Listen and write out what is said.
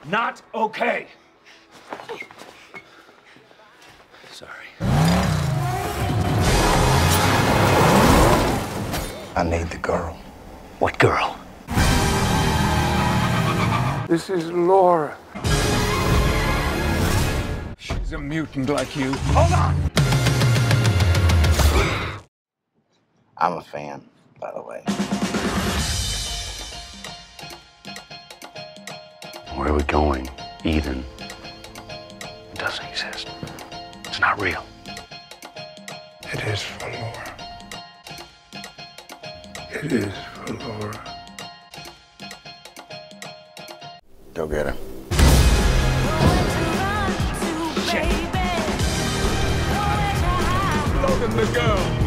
not okay. Sorry. I need the girl. What girl? This is Laura. She's a mutant like you. Hold on! I'm a fan, by the way. Where are we going? Eden. It doesn't exist. It's not real. It is for Laura. It is for Laura. Go get her. Shit. Logan, the girl.